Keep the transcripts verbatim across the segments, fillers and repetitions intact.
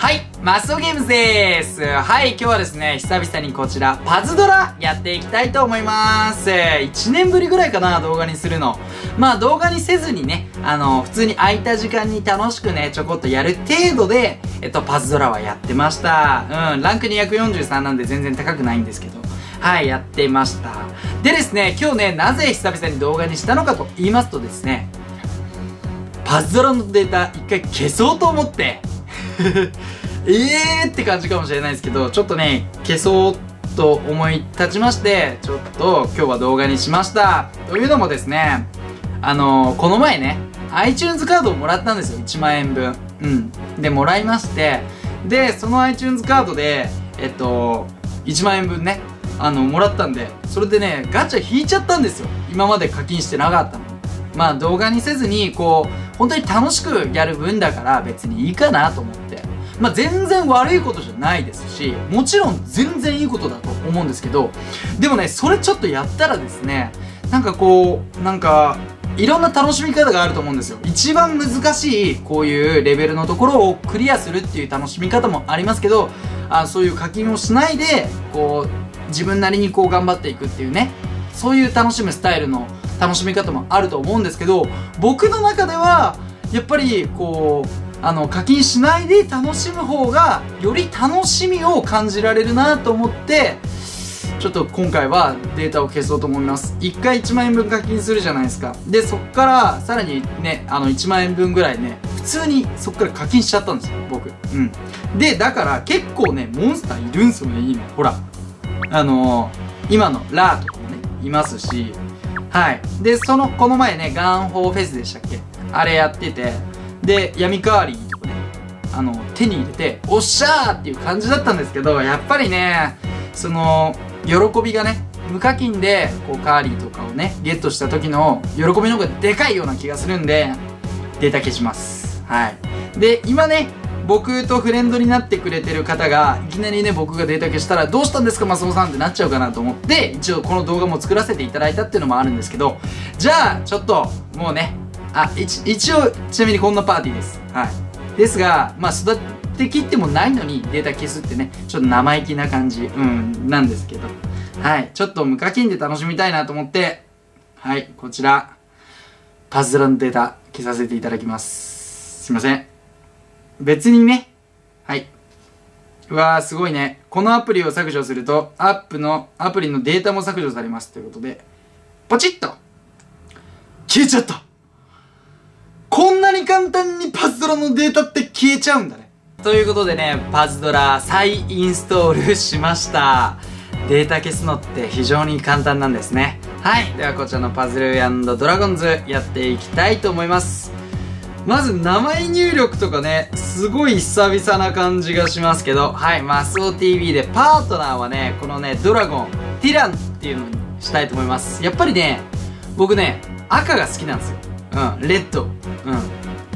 はい、マスオゲームズでーす。はい、今日はですね、久々にこちら、パズドラやっていきたいと思います。いちねんぶりぐらいかな、動画にするの。まあ動画にせずにね、あの、普通に空いた時間に楽しくね、ちょこっとやる程度で、えっと、パズドラはやってました。うん、ランクにひゃくよんじゅうさんなんで全然高くないんですけど。はい、やってました。でですね、今日ね、なぜ久々に動画にしたのかと言いますとですね、パズドラのデータ一回消そうと思って、えーって感じかもしれないですけど、ちょっとね、消そうと思い立ちまして、ちょっと今日は動画にしました。というのもですね、あのー、この前ね、iTunes カードをもらったんですよ、いちまんえんぶん。うん。で、もらいまして、で、その iTunes カードで、えっと、いちまんえんぶんね、あの、もらったんで、それでね、ガチャ引いちゃったんですよ。今まで課金してなかったの。まあ動画にせずに、こう、本当に楽しくやる分だから別にいいかなと思って。まあ全然悪いことじゃないですし、もちろん全然いいことだと思うんですけど、でもね、それちょっとやったらですね、なんかこう、なんか、いろんな楽しみ方があると思うんですよ。一番難しい、こういうレベルのところをクリアするっていう楽しみ方もありますけど、あそういう課金をしないで、こう、自分なりにこう頑張っていくっていうね、そういう楽しむスタイルの楽しみ方もあると思うんですけど、僕の中では、やっぱり、こう、あの、課金しないで楽しむ方が、より楽しみを感じられるなと思って、ちょっと今回はデータを消そうと思います。いっかいいちまんえんぶん課金するじゃないですか。で、そっから、さらにね、あの、いちまんえんぶんぐらいね、普通にそっから課金しちゃったんですよ、僕。うん。で、だから結構ね、モンスターいるんすよね、いいの。ほら。あのー、今のラーとかもね、いますし、はい。で、その、この前ね、ガンホーフェスでしたっけ？あれやってて、で、闇カーリーとかね、あの、手に入れて、おっしゃーっていう感じだったんですけど、やっぱりね、その、喜びがね、無課金で、こう、カーリーとかをね、ゲットした時の喜びの方がでかいような気がするんで、データ消します。はい。で、今ね、僕とフレンドになってくれてる方が、いきなりね、僕がデータ消したら、どうしたんですか、マスオさんってなっちゃうかなと思って、一応この動画も作らせていただいたっていうのもあるんですけど、じゃあ、ちょっと、もうね、あ、一、一応、ちなみにこんなパーティーです。はい。ですが、まあ、育てきってもないのにデータ消すってね、ちょっと生意気な感じ、うん、なんですけど。はい。ちょっと無課金で楽しみたいなと思って、はい、こちら、パズドラのデータ消させていただきます。すいません。別にね、はい。うわー、すごいね。このアプリを削除すると、アップの、アプリのデータも削除されます。ということで、ポチッと消えちゃった。こんなに簡単にパズドラのデータって消えちゃうんだね。ということでね、パズドラ再インストールしました。データ消すのって非常に簡単なんですね。はい。ではこちらのパズル&ドラゴンズやっていきたいと思います。まず名前入力とかね、すごい久々な感じがしますけど、はい。マスオ ティーブイ でパートナーはね、このね、ドラゴン、ティランっていうのにしたいと思います。やっぱりね、僕ね、赤が好きなんですよ。うん、レッド。うん。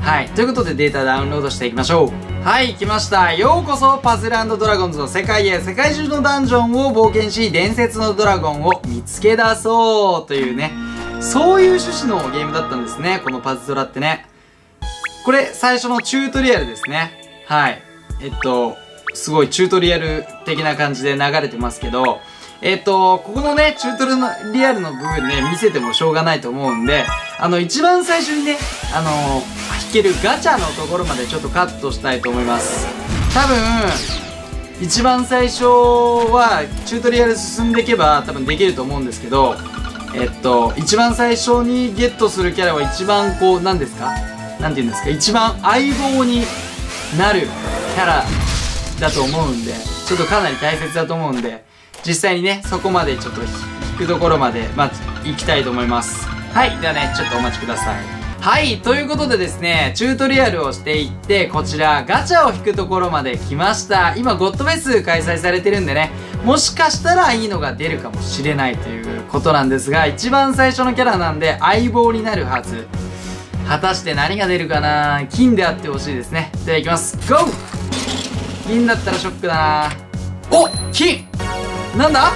はい。ということでデータダウンロードしていきましょう。はい、来ました。ようこそパズル&ドラゴンズの世界へ。世界中のダンジョンを冒険し、伝説のドラゴンを見つけ出そうというね。そういう趣旨のゲームだったんですね。このパズドラってね。これ、最初のチュートリアルですね。はい。えっと、すごいチュートリアル的な感じで流れてますけど、えっと、ここのね、チュートリアルの部分ね、見せてもしょうがないと思うんで、あの、一番最初にね、あのー、引けるガチャのところまでちょっとカットしたいと思います。多分、一番最初は、チュートリアル進んでいけば多分できると思うんですけど、えっと、一番最初にゲットするキャラは一番こう、何ですか？なんて言うんですか？一番相棒になるキャラだと思うんで、ちょっとかなり大切だと思うんで、実際にね、そこまでちょっと引くところまで、まあ、行きたいと思います。はい。ではね、ちょっとお待ちください。はい。ということでですね、チュートリアルをしていって、こちら、ガチャを引くところまで来ました。今、ゴッドフェス開催されてるんでね、もしかしたらいいのが出るかもしれないということなんですが、一番最初のキャラなんで、相棒になるはず。果たして何が出るかな？金であってほしいですね。では行きます。ゴー！金だったらショックだな。お！金！なんだ？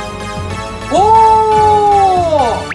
おー！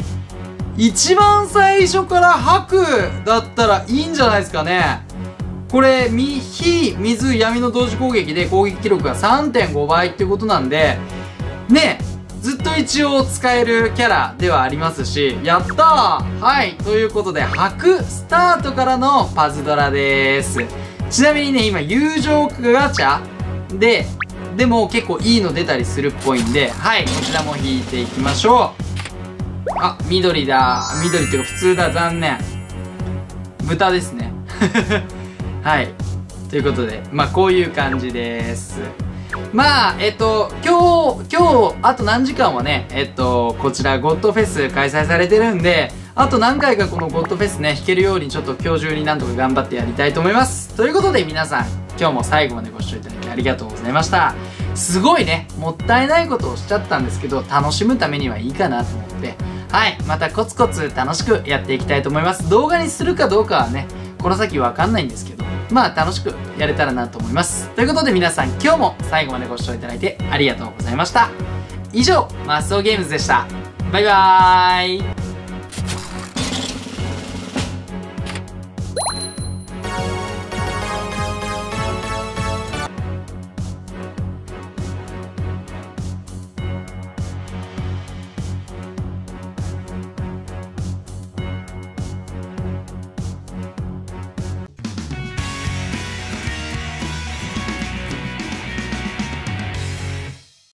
一番最初から白だったらいいんじゃないですかね。 これ、み、火、水、闇の同時攻撃で攻撃記録が さんてんご 倍っていうことなんで、ね、ずっと一応使えるキャラではありますし、やったー。はい。ということで、白スタートからのパズドラです。ちなみにね、今、友情ガチャで、でも結構いいの出たりするっぽいんで、はい。こちらも引いていきましょう。あ、緑だ。緑っていうか普通だ。残念。豚ですね。はい。ということで、まあこういう感じです。まあ、えっと、今日、今日、あと何時間はね、えっと、こちらゴッドフェス開催されてるんで、あと何回かこのゴッドフェスね、弾けるようにちょっと今日中になんとか頑張ってやりたいと思います。ということで皆さん、今日も最後までご視聴いただきありがとうございました。すごいね、もったいないことをしちゃったんですけど、楽しむためにはいいかなと思って、はい、またコツコツ楽しくやっていきたいと思います。動画にするかどうかはね、この先わかんないんですけど、まあ楽しくやれたらなと思います。ということで皆さん今日も最後までご視聴いただいてありがとうございました。以上、マスオゲームズでした。バイバーイ。